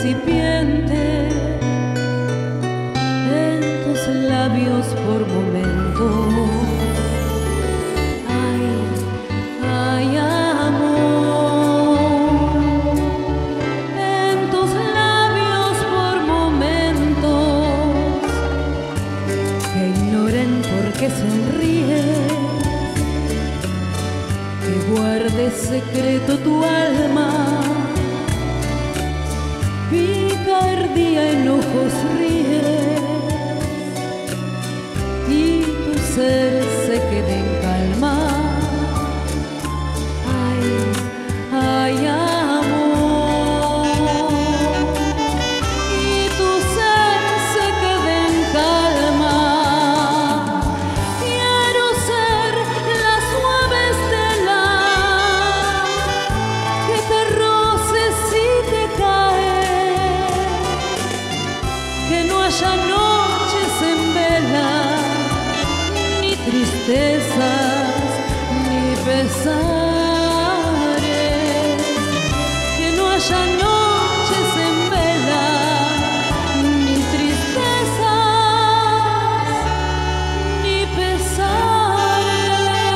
incipiente en tus labios por momentos. Ay, ay, amor, en tus labios por momentos que ignoren por qué sonríes, que guarde secreto tu alma. Picardía, enojos, ríes y tu ser se quede en calma. Ay, ay, amor, y tu ser se quede en calma. Quiero ser la suave estela que te roce si te cae, que no haya noches en vela, ni tristezas, ni pesares, que no haya noches en vela, ni tristezas, ni pesares.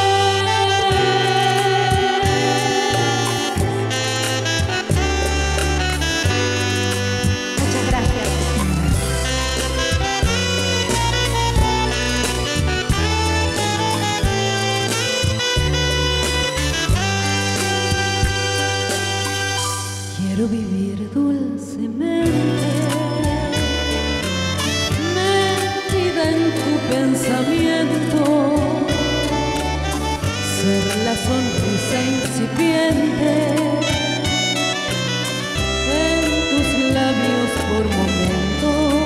Muchas gracias. Quiero vivir dulcemente, metida en tu pensamiento, ser la sonrisa incipiente en tus labios por momentos.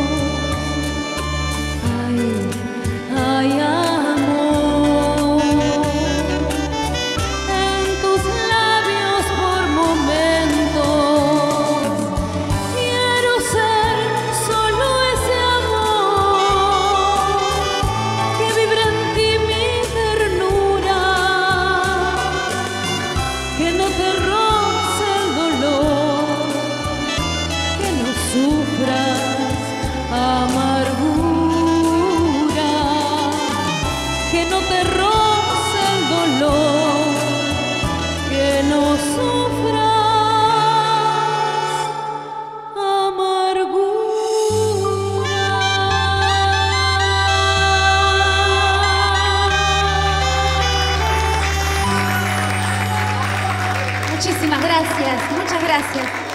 Ay, ay, amor, en tus labios por momentos. Quiero ser solo ese amor que vibra en ti mi ternura, que no te roce el dolor, que no sufras amargura, que no te roce el dolor, que no sufras amargura. Muchísimas gracias, muchas gracias.